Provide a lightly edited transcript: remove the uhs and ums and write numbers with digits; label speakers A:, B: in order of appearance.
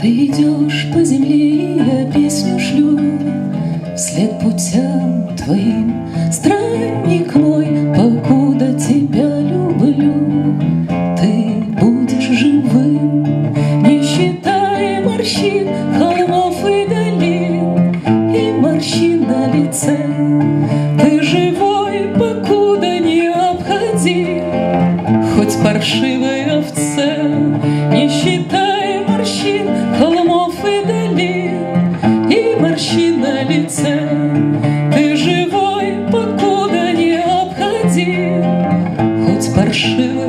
A: Ты идешь по земле, я песню шлю вслед путям твоим. Странник мой, покуда тебя люблю, ты будешь живым, не считая морщин, холмов и долин, и морщин на лице. Ты живой, покуда не обходи, хоть паршивой овце, не считая морщин, холмов и долин, и морщин на лице. Ты живой, покуда не обходи, хоть паршивой